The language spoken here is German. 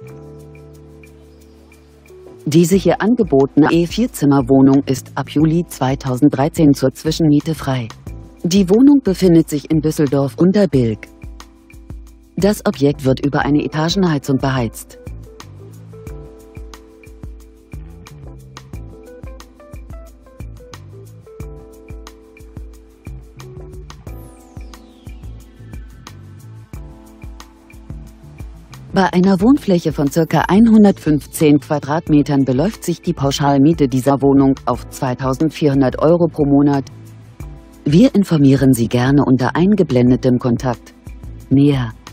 Diese hier angebotene E4-Zimmer-Wohnung ist ab Juli 2013 zur Zwischenmiete frei. Die Wohnung befindet sich in Düsseldorf-Unterbilk. Das Objekt wird über eine Etagenheizung beheizt. Bei einer Wohnfläche von ca. 115 Quadratmetern beläuft sich die Pauschalmiete dieser Wohnung auf 2.400 € pro Monat. Wir informieren Sie gerne unter eingeblendetem Kontakt. Näher.